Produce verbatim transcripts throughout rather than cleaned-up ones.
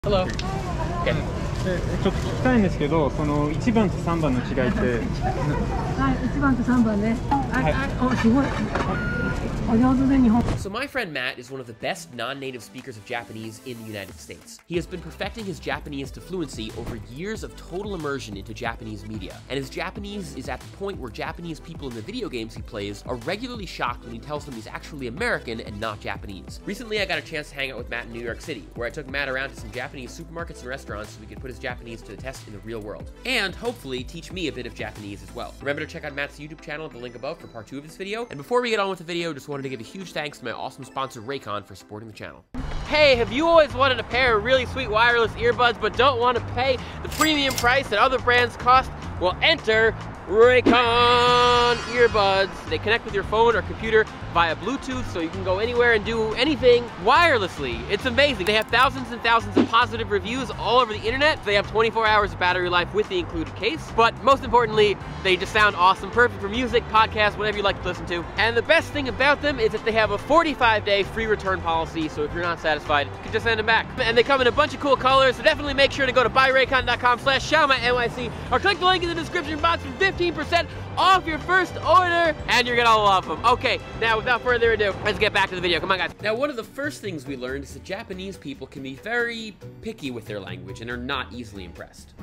Hello. でちょっと聞きたいんですけど、そのいちばんとさんばんの違いって。 はい、いちばんとさんばんね。はい、はい、お、すごい。 So my friend Matt is one of the best non-native speakers of Japanese in the United States. He has been perfecting his Japanese to fluency over years of total immersion into Japanese media, and his Japanese is at the point where Japanese people in the video games he plays are regularly shocked when he tells them he's actually American and not Japanese. Recently, I got a chance to hang out with Matt in New York City, where I took Matt around to some Japanese supermarkets and restaurants so we could put his Japanese to the test in the real world, and hopefully teach me a bit of Japanese as well. Remember to check out Matt's YouTube channel at the link above for part two of this video, and before we get on with the video, just wanted to give a huge thanks to my awesome sponsor Raycon for supporting the channel. Hey, have you always wanted a pair of really sweet wireless earbuds but don't want to pay the premium price that other brands cost? Well, enter Raycon earbuds. They connect with your phone or computer via Bluetooth, so you can go anywhere and do anything wirelessly. It's amazing. They have thousands and thousands of positive reviews all over the internet. They have twenty-four hours of battery life with the included case, but most importantly, they just sound awesome, perfect for music, podcasts, whatever you like to listen to. And the best thing about them is that they have a forty-five day free return policy, so if you're not satisfied, you can just send them back. And they come in a bunch of cool colors, so definitely make sure to go to buy raycon dot com slash Xiaoma N Y C or click the link in the description box for fifteen percent off your first order, and you're gonna love them. Okay, now without further ado, let's get back to the video. Come on, guys. Now, one of the first things we learned is that Japanese people can be very picky with their language and are not easily impressed.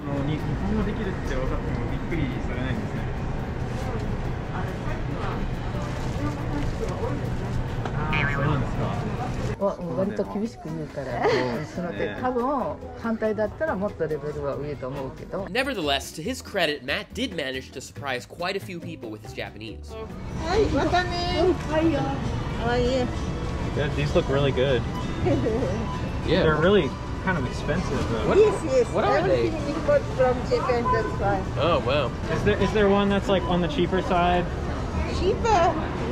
割と厳しく言うから、そので多分反対だったらもっとレベルは上と思うけど。 Nevertheless, to his credit, Matt did manage to surprise quite a few people with his Japanese. はい、またね。はいよ。はい。 Yeah, these look really good. Yeah, they're really kind of expensive though. Yes, yes. What are they? Everything import from Japan, that's fine. Oh wow. Is there is there one that's like on the cheaper side? Cheaper.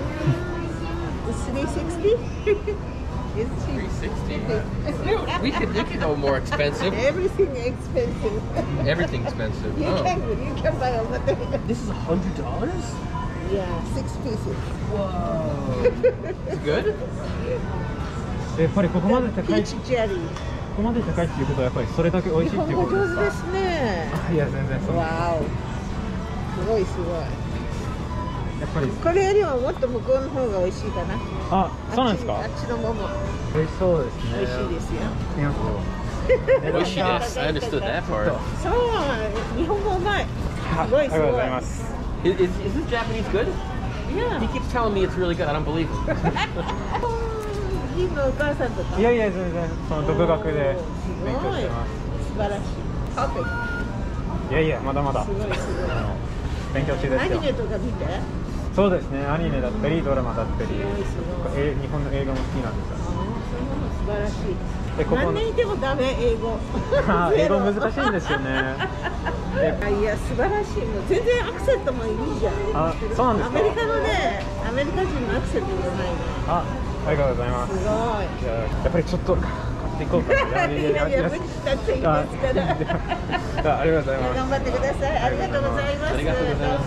three sixty. It's cheap. three sixty. We could we could go more expensive. Everything expensive. Everything expensive. You Oh. can you can buy over there. This is a hundred dollars. Yeah, six pieces. Whoa. It's good. やっぱりここまで高い。 Peach jelly. ここまで高いっていうことはやっぱりそれだけ美味しいっていうことですか。 上手ですね。 あ、いや全然そう。 わお。すごいすごい。 やっぱりこれよりももっと向こうの方が美味しいかな。 あ、そうなんですか。 あっちの桃。 美味しそうですね。 美味しいですよ。 美味しいです。I understood that part. そう、日本語うまい。すごいすごい。 ありがとうございます。 Is, is, is this Japanese good? Yeah. He keeps telling me it's really good. I don't believe him. 銀のお母さんとか。 いやいや全然その独学で勉強してます。 素晴らしい。パーフェクト。 いやいやまだまだ。 すごいすごい。 勉強中ですよ。 アニメとか見て。 そうですね。アニメだったりドラマだったり、え日本の映画も好きなんですよ。 素晴らしい。 でここ何年いてもダメ英語。 あ英語難しいんですよね。 いや素晴らしい。もう全然アクセントもいいじゃん。 あ、そうなんですか。 アメリカのね、アメリカ人のアクセントじゃないの。 あ、ありがとうございます。 すごい。 じゃあやっぱりちょっと買っていこうかな。 いやいや無理したっていいですから。 ありがとうございます。 頑張ってください。ありがとうございます。 ありがとうございます。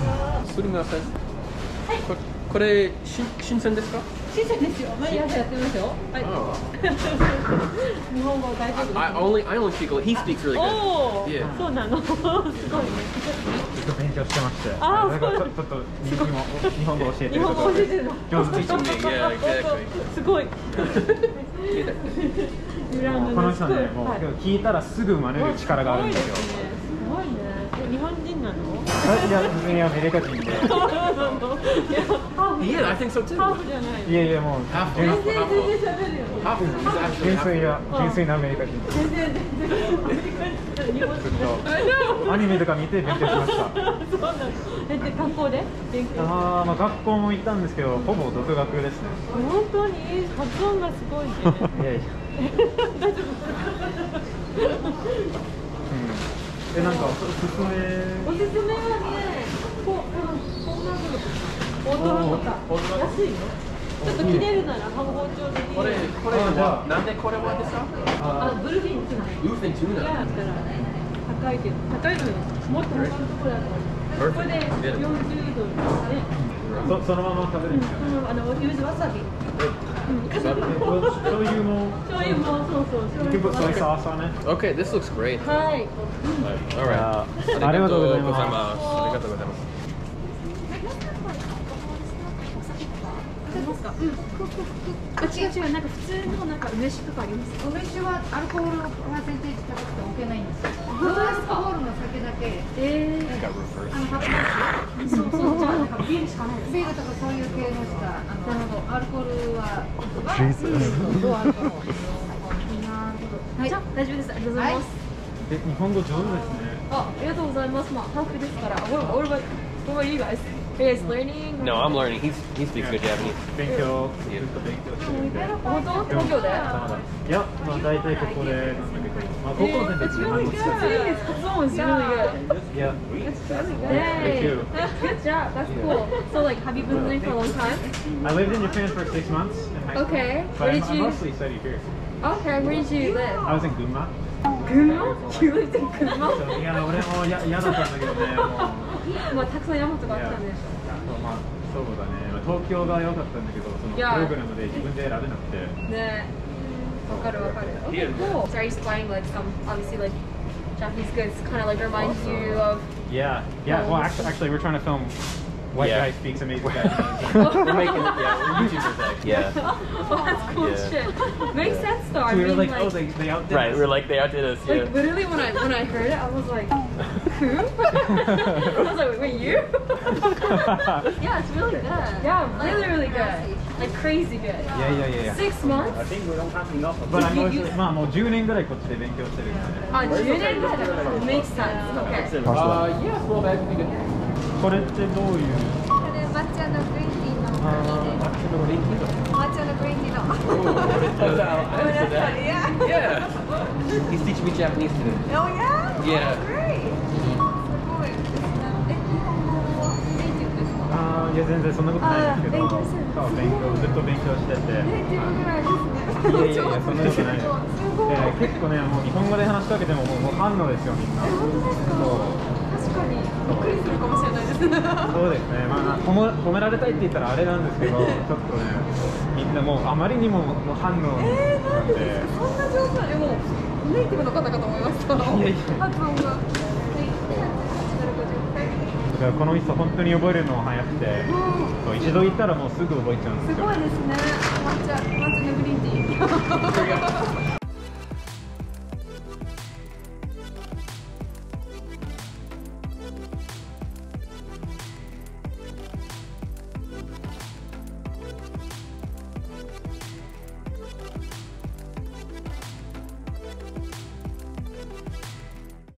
すみません。ここれし新鮮ですか？ 新鮮ですよ。毎朝やってますよ。はい。日本語大丈夫です。 I only I only speak. He speaks really good. おお。 Yeah. そうなの。すごいね。 ちょっと勉強してまして。 あーだからちょっと日本語日本語教えてる日本語教えてるの。 上手です。 Yeah, exactly. すごい。 この人ね、もう聞いたらすぐ真似る力があるんですよ。 すごいね。日本人なの？ いや、別にアメリカ人で。 Yeah, I think so too. ハーフじゃない。 いやいや、もう全然全然喋るよ。 Half is actually 純 half. 粋な純粋なアメリカ人。 全然全然日本人。 アニメとか見て勉強しました。 そうなの。えって学校で勉強。 ああ、まあ学校も行ったんですけど、ほぼ独学ですね。 本当に発音がすごいね。 いやいや。 大丈夫。 え、なんかおすすめ。 おすすめはね、こうこんなの大トロとか安いよ。ちょっと切れるなら半包丁で。 これこれはなんでこれはですか？ あ、ブルフィンツナ。 ブルフィンツナ。 だったら高いけど高いのよ。もっと他のところだと。ここでよんじゅうドルですね。 そそのまま食べるんですか？ あのユーズわさび。 醤油も、 醤油もそうそう醤 you can 油 put も soy sauce on it. Okay, this looks great. はい Alright. ありがとうございます。 ありがとうございます。 あ、違う違う、なんか普通のなんか梅酒とかあります。 梅酒はアルコールパーセンテージ高くて置けないんですよ。ノンアルコールの酒だけ。 えー、 あの発泡酒。 そうそう、じゃあなんかビールしかないです。 ビールとかそういう系のしか、あのアルコールは。 うん、どうあるかも。はい、じゃあ大丈夫です。ありがとうございます。 え、日本語上手ですね。 あ、ありがとうございます。まあハーフですから。What what about what about you guys? Are you guys learning? No, I'm learning. He's he speaks good Japanese. 勉強、ずっと勉強してるんで。 本当？東京で？ いや、まあ大体ここでなんだけど、まあ高校生の時に何もしてない。 His Kazon is really good. いや、 Hey, good job. That's cool. So like, have you been learning for a long time? I lived in Japan for six months. in high school, Okay. But Where I did you? mostly studied here. Okay. Where did you live? I was in Gunma. Gunma? You lived in Gunma? そういや、俺もや嫌だったんだけどね、もう。 まあたくさん山とかあったんで。 まあ、そうだね。東京が良かったんだけど、そのプログラムで自分で選べなくて。 ね。わかるわかる。Okay, cool. So are you supplying like some obviously like Japanese goods, kind of like reminds you of? Yeah, yeah. Well, actually, actually, we're trying to film. White Yeah. guy speaks amazing Japanese. We're making it. Yeah, we're YouTubers. Actually. Yeah. Oh, that's cool Yeah. shit. Makes sense though. I So we were mean, like, like, oh, they they outdid Right. us. We're like they outdid us. Yeah. like literally when I when I heard it, I was like, who? I was like, wait, you? Yeah, it's really good. Yeah, really, really good. Like crazy good. Yeah, yeah, yeah, yeah. Six months? But I'm You- also, you- まあもうじゅうねんぐらいこっちで勉強してるんで。 あ、じゅうねんぐらいだから makes sense. Okay. Uh, yeah, small bag would be good. これってどういう？ これ抹茶のグリーンティーのあー、あっちのリンキー抹茶のグリーンティーの。 Yeah. Yeah. He's teaching me Japanese today. Oh yeah? Yeah. Great. すごい。え、日本語はネイティブですか？ ああ、いや全然そんなことないですけど。 あー勉強するそう勉強ずっと勉強してて。 ネイティブぐらいですね。 いやいやいやそんなことないです。 すごい。 で結構ねもう日本語で話しかけてももうもう反応ですよみんな。 え、本当ですか？確かにびっくりするかもしれないです。 そうですね。まあ褒め褒められたいって言ったらあれなんですけど、ちょっとねみんなもうあまりにももう反応なんで。 えー、なんでそんな上手なでもネイティブの方かと思いました。 いやいや発音が。 だからこの店本当に覚えるの早くて、そう一度行ったらもうすぐ覚えちゃうんですよ。 すごいですね。抹茶抹茶のグリーンティー。